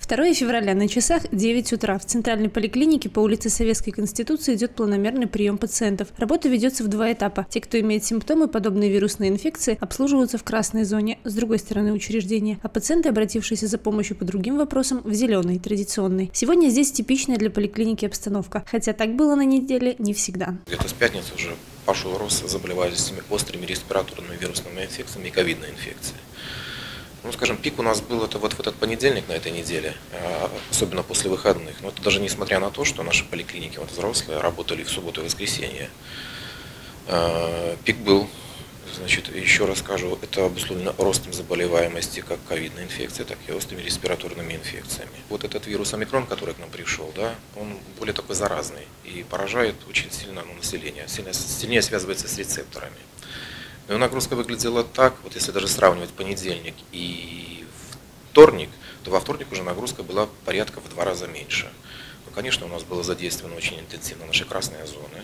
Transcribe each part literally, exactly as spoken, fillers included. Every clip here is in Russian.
второе февраля, на часах девять утра. В центральной поликлинике по улице Советской Конституции идет планомерный прием пациентов. Работа ведется в два этапа. Те, кто имеет симптомы, подобные вирусной инфекции, обслуживаются в красной зоне, с другой стороны учреждения, а пациенты, обратившиеся за помощью по другим вопросам, в зеленой, традиционной. Сегодня здесь типичная для поликлиники обстановка, хотя так было на неделе не всегда. Где-то с пятницы уже пошел рост заболеваемости острыми респираторными вирусными инфекциями и ковидной инфекцией. Ну, скажем, пик у нас был это вот в этот понедельник на этой неделе, особенно после выходных. Но это даже несмотря на то, что наши поликлиники вот, взрослые работали в субботу и воскресенье. Пик был, значит, еще раз скажу, это обусловлено ростом заболеваемости как ковидной инфекции, так и острыми респираторными инфекциями. Вот этот вирус омикрон, который к нам пришел, да, он более такой заразный и поражает очень сильно ну, население, сильнее, сильнее связывается с рецепторами. Но нагрузка выглядела так, вот если даже сравнивать понедельник и вторник, то во вторник уже нагрузка была порядка в два раза меньше. Ну, конечно, у нас было задействовано очень интенсивно наши красные зоны,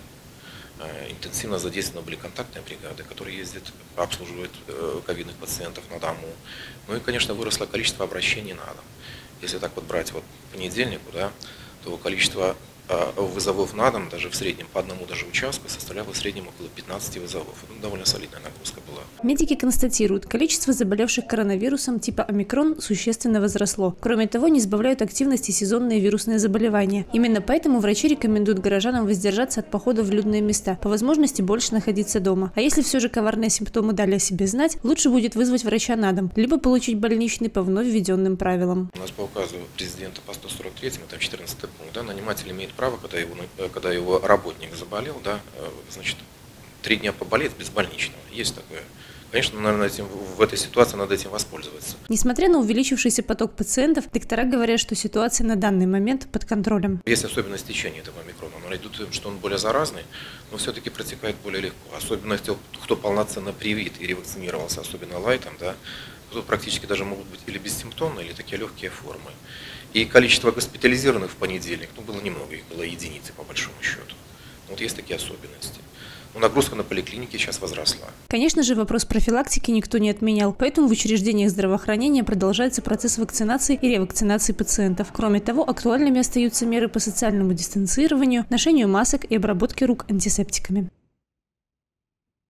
интенсивно задействованы были контактные бригады, которые ездят, обслуживают ковидных пациентов на дому. Ну и, конечно, выросло количество обращений на дом. Если так вот брать вот понедельнику, да, то количество вызовов на дом, даже в среднем по одному даже участку, составляло в среднем около пятнадцати вызовов. Это довольно солидная нагрузка была. Медики констатируют, количество заболевших коронавирусом типа омикрон существенно возросло. Кроме того, не сбавляют активности сезонные вирусные заболевания. Именно поэтому врачи рекомендуют горожанам воздержаться от похода в людные места, по возможности больше находиться дома. А если все же коварные симптомы дали о себе знать, лучше будет вызвать врача на дом, либо получить больничный по вновь введенным правилам. У нас по указу президента по сто сорок третьему, там четырнадцатый пункт, да, наниматель имеет право, когда его, когда его работник заболел, да, значит, три дня поболеть без больничного. Есть такое. Конечно, наверное, этим, в этой ситуации надо этим воспользоваться. Несмотря на увеличившийся поток пациентов, доктора говорят, что ситуация на данный момент под контролем. Есть особенность течения этого омикрона. Наряду с тем, что он более заразный, но все-таки протекает более легко. Особенно те, кто полноценно привит и ревакцинировался, особенно лайтом, да, тут практически даже могут быть или бессимптомные, или такие легкие формы. И количество госпитализированных в понедельник, ну, было немного, их было единицы по большому счету. Вот есть такие особенности. Но нагрузка на поликлинике сейчас возросла. Конечно же, вопрос профилактики никто не отменял, поэтому в учреждениях здравоохранения продолжается процесс вакцинации и ревакцинации пациентов. Кроме того, актуальными остаются меры по социальному дистанцированию, ношению масок и обработке рук антисептиками.